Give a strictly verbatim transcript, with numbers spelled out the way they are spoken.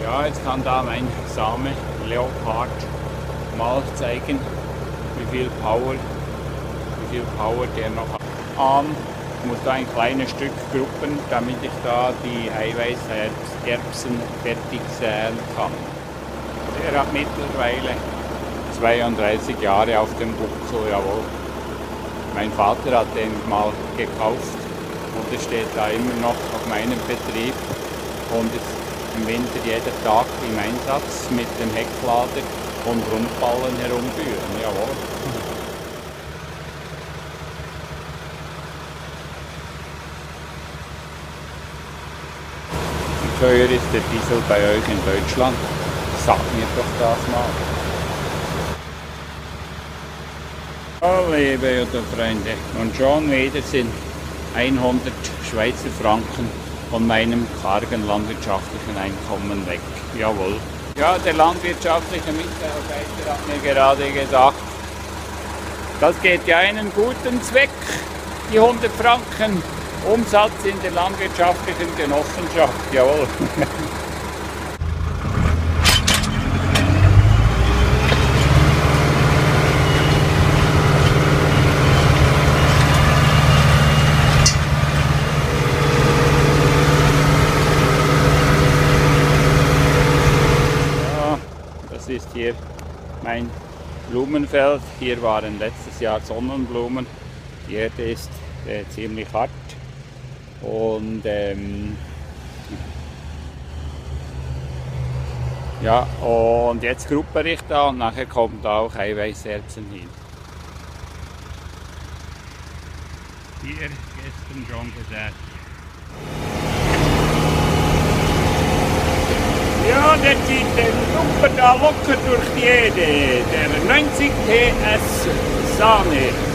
Ja, jetzt kann da mein Same Leopard mal zeigen, wie viel Power, wie viel Power der noch hat. Ähm, ich muss da ein kleines Stück gruppen, damit ich da die Eiweißerbsen fertig säen kann. Der hat mittlerweile zweiunddreißig Jahre auf dem Buckel, jawohl. Mein Vater hat den mal gekauft und es steht da immer noch auf meinem Betrieb und ist im Winter jeden Tag im Einsatz mit dem Hecklader und Rundballen herumführen, jawohl. Wie teuer ist der Diesel bei euch in Deutschland? Sag mir doch das mal. Oh, liebe YouTube-Freunde, und schon wieder sind hundert Schweizer Franken von meinem kargen landwirtschaftlichen Einkommen weg. Jawohl. Ja, der landwirtschaftliche Mitarbeiter hat mir gerade gesagt, das geht ja einen guten Zweck, die hundert Franken Umsatz in der landwirtschaftlichen Genossenschaft. Jawohl. Das ist hier mein Blumenfeld. Hier waren letztes Jahr Sonnenblumen. Die Erde ist äh, ziemlich hart. Und ähm, ja, und jetzt gruppere ich da und nachher kommt auch Eiweißerbsen hin. Hier gestern schon gesät. Ja, der zieht den Lumper da locker durch die Erde, der neunzig T S Sahne.